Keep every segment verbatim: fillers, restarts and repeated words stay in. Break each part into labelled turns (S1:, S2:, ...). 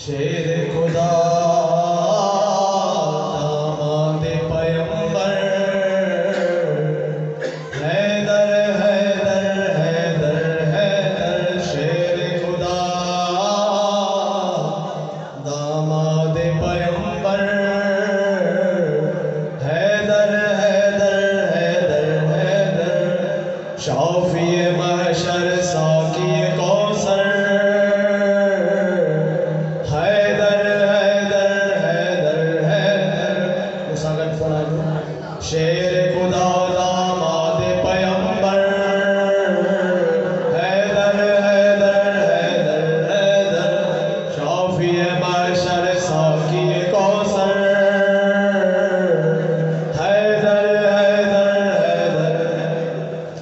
S1: शेर खुदा दामाद पैगंबर हैदर हैदर हैदर हैदर शेर खुदा दामाद पैगंबर हैदर हैदर हैदर हैदर शाफी महशर साकी कौसर शेर खुदा दामाद पैगंबर हैदर हैदर हैदर हैदर शाफी महशर साकी कौसर हैदर हैदर हैदर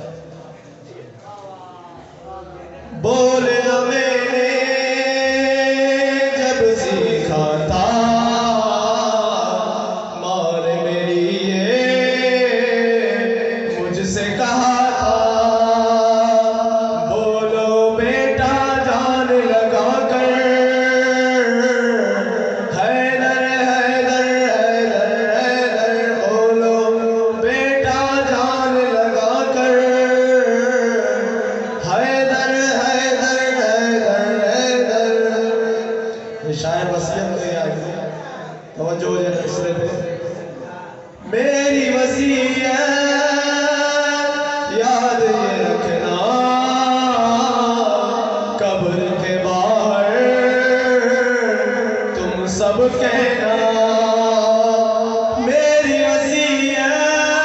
S1: बोले मैंने जब सीखा था से कहा था बोलो बेटा जान लगा कर हैदर हैदर हैदर हैदर बोलो बेटा जान लगा कर हैदर हैदर हैदर हैदर। ये शायर वसीयत में आ गई, तवज्जो है नस्ल पे। मेरी वसीयत याद ये रखना कब्र के बाहर तुम सब कहना। मेरी वसीयत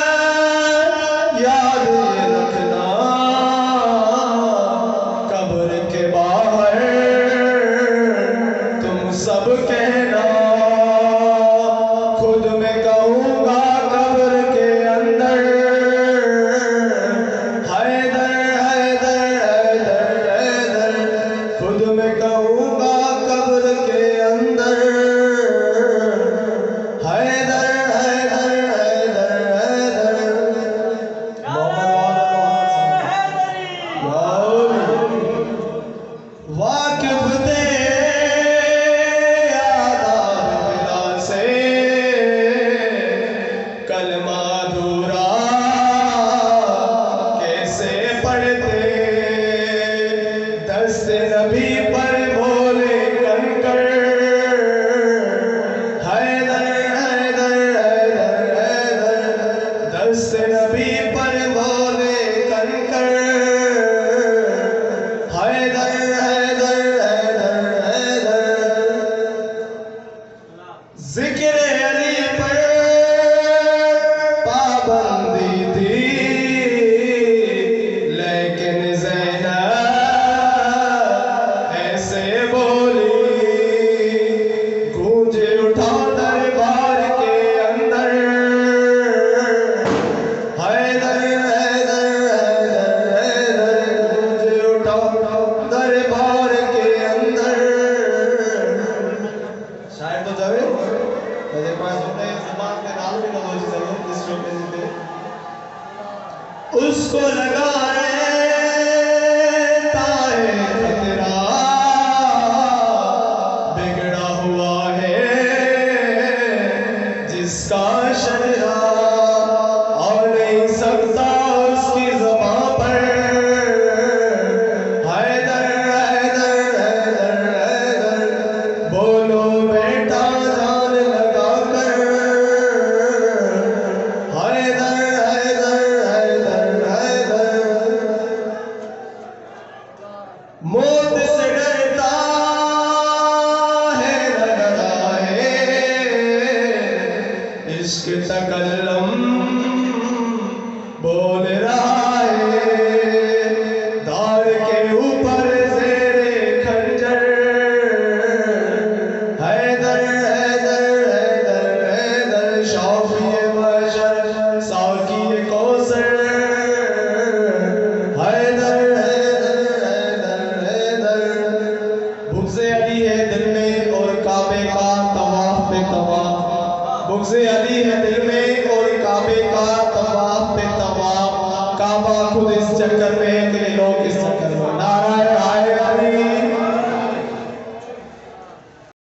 S1: याद ये रखना कब्र के बाहर तुम सब कहना। खुद में कहूँगा कब्र के अंदर मैं कहूँगा कब्र के अंदर हैदर हैदर हैदर हैदर। वाकिफ थे आदाब से कलमा अधूरा कैसे पढ़ते दस्ते नबी पर बोले कंकर हैदर हैदर हैदर हैदर दस्ते नबी पर बोले कंकर हैदर हैदर हैदर हैदर। जिक्र अली पर पाबंदी थी लेकिन दरबार के अंदर शायद तो जावे मेरे पास होते हैं ज़बान के नाम भी नवाज जरूर इस शो पे जीते उसको लगा रे ताए खतरा बिगड़ा हुआ है जिसका शहरा और नहीं सकता उसकी ज़बान पर बोलो बेटा जान लगा कर हैदर हैदर हैदर हैदर। मौत से डरता है डरा है इश्क तकल्लम बोल रहा है दार के ऊपर ज़ेरे खंजर हैदर हैदर हैदर हैदर शाफी महशर साकी कौसर हैदर हैदर हैदर हैदर। बुग़्ज़े अली है दिल में और काबे का तवाफ पे तवाफ। बुग़्ज़े अली है दिल में और काबे का तवाफ पे तवाफ। काबा खुद इस चक्कर में